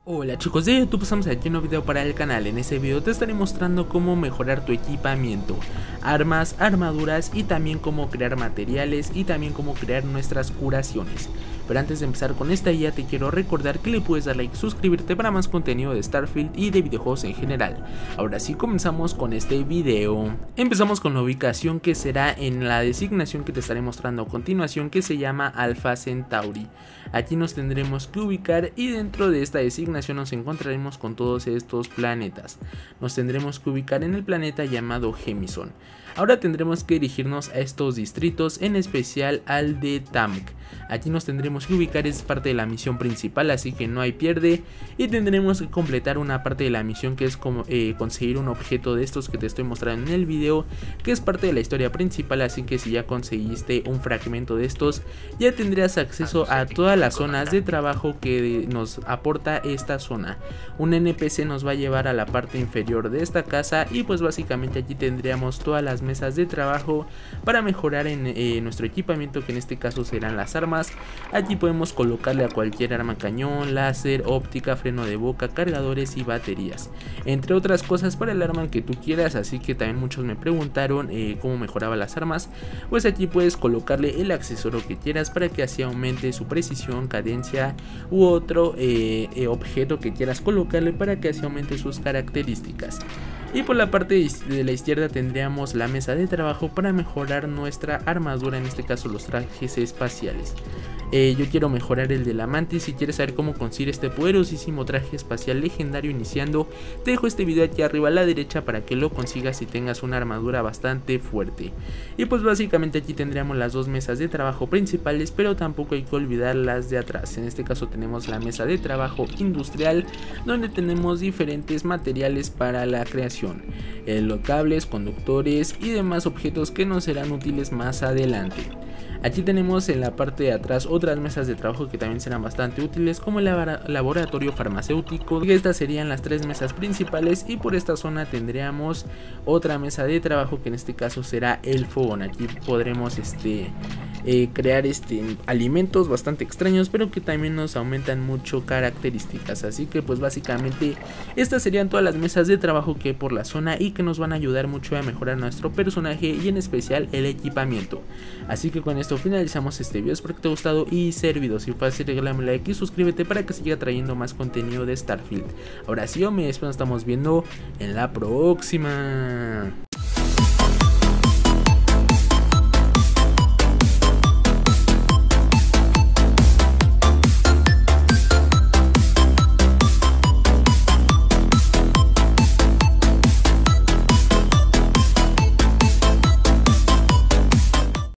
Hola chicos de YouTube, estamos aquí en un nuevo video para el canal. En este video te estaré mostrando cómo mejorar tu equipamiento, armas, armaduras y también cómo crear materiales y también cómo crear nuestras curaciones. Pero antes de empezar con esta guía te quiero recordar que le puedes dar like, suscribirte para más contenido de Starfield y de videojuegos en general. Ahora sí comenzamos con este video. Empezamos con la ubicación, que será en la designación que te estaré mostrando a continuación, que se llama Alpha Centauri. Aquí nos tendremos que ubicar y dentro de esta designación nos encontraremos con todos estos planetas. Nos tendremos que ubicar en el planeta llamado Gemison. Ahora tendremos que dirigirnos a estos distritos, en especial al de Tamk. Aquí nos tendremos que ubicar, es parte de la misión principal, así que no hay pierde. Y tendremos que completar una parte de la misión, que es como conseguir un objeto de estos que te estoy mostrando en el video, que es parte de la historia principal. Así que si ya conseguiste un fragmento de estos, ya tendrás acceso a todas las zonas de trabajo que nos aporta esta zona. Un NPC nos va a llevar a la parte inferior de esta casa y pues básicamente aquí tendríamos todas las mesas de trabajo para mejorar en nuestro equipamiento, que en este caso serán las armas. Allí podemos colocarle a cualquier arma cañón, láser, óptica, freno de boca, cargadores y baterías, entre otras cosas para el arma que tú quieras. Así que también muchos me preguntaron cómo mejoraba las armas. Pues aquí puedes colocarle el accesorio que quieras para que así aumente su precisión, cadencia u otro objeto que quieras colocarle para que así aumente sus características. Y por la parte de la izquierda tendríamos la mesa de trabajo para mejorar nuestra armadura, en este caso los trajes espaciales. Yo quiero mejorar el de la Mantis. Si quieres saber cómo conseguir este poderosísimo traje espacial legendario iniciando, te dejo este video aquí arriba a la derecha para que lo consigas y tengas una armadura bastante fuerte. Y pues básicamente aquí tendríamos las dos mesas de trabajo principales, pero tampoco hay que olvidar las de atrás. En este caso tenemos la mesa de trabajo industrial, donde tenemos diferentes materiales para la creación, los cables, conductores y demás objetos que nos serán útiles más adelante. Aquí tenemos en la parte de atrás otras mesas de trabajo que también serán bastante útiles, como el laboratorio farmacéutico. Estas serían las tres mesas principales, y por esta zona tendríamos otra mesa de trabajo, que en este caso será el fogón. Aquí podremos crear alimentos bastante extraños, pero que también nos aumentan mucho características. Así que pues básicamente estas serían todas las mesas de trabajo que hay por la zona y que nos van a ayudar mucho a mejorar nuestro personaje y en especial el equipamiento. Así que con esto finalizamos este video, espero que te haya gustado y servido. Si fue así, regálame un like y suscríbete para que siga trayendo más contenido de Starfield. Ahora sí, yo me despido, nos estamos viendo en la próxima.